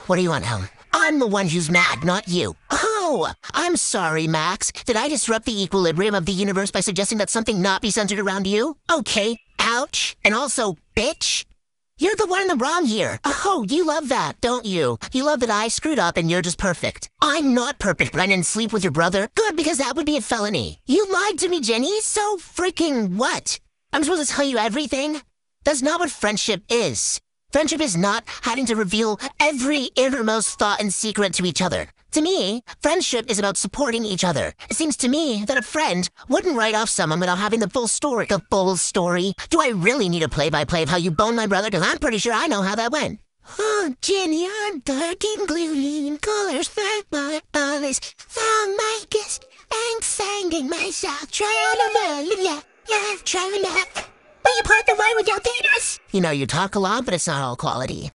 What do you want, Helen? I'm the one who's mad, not you. Oh, I'm sorry, Max. Did I disrupt the equilibrium of the universe by suggesting that something not be centered around you? Okay, ouch. And also, bitch. You're the one in the wrong here. Oh, you love that, don't you? You love that I screwed up and you're just perfect. I'm not perfect, but I didn't sleep with your brother. Good, because that would be a felony. You lied to me, Jenny. So freaking what? I'm supposed to tell you everything? That's not what friendship is. Friendship is not having to reveal every innermost thought and secret to each other. To me, friendship is about supporting each other. It seems to me that a friend wouldn't write off someone without having the full story. The full story? Do I really need a play-by-play of how you boned my brother? Because I'm pretty sure I know how that went. Oh, Jenny, I'm dark and gloomy in colors that my eyes found my kiss and singing myself, trying to trying to. Will you part the way without this? You know, you talk a lot, but it's not all quality.